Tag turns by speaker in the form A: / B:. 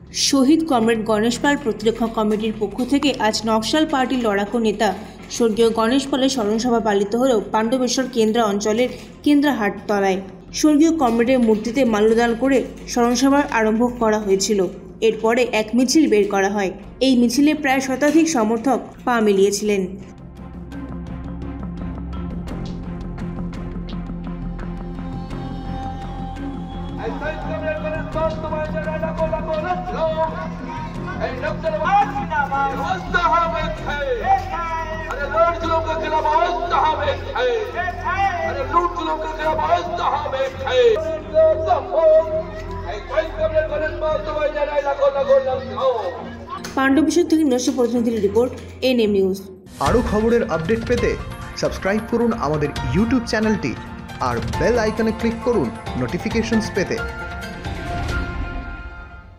A: শহীদ comrade Ganesh পাল প্রতিরক্ষা কমিটির পক্ষ থেকে আজ নকশাল পার্টির লড়াকু নেতা স্বর্গীয় গণেশ পালের স্মরণসভা পালিত হল পাণ্ডবেশ্বর কেন্দ্রা অঞ্চলের কেন্দ্রাহাট তলায়। স্বর্গীয় কমরেডের মূর্তিতে মাল্যদান করে স্মরণসভার আরম্ভ করা হয়েছিল। এরপরে এক মিছিল বের করা হয়। এই মিছিলে প্রায় শতাধিক সমর্থক পা মিলিয়েছিলেন। পাণ্ডবেশ্বর থেকে নিজস্ব প্রতিনিধির রিপোর্ট, এনএম নিউজ।
B: আরও খবরের আপডেট পেতে সাবস্ক্রাইব করুন আমাদের ইউটিউব চ্যানেলটি আর বেল আইকনে ক্লিক করুন নোটিফিকেশনস পেতে।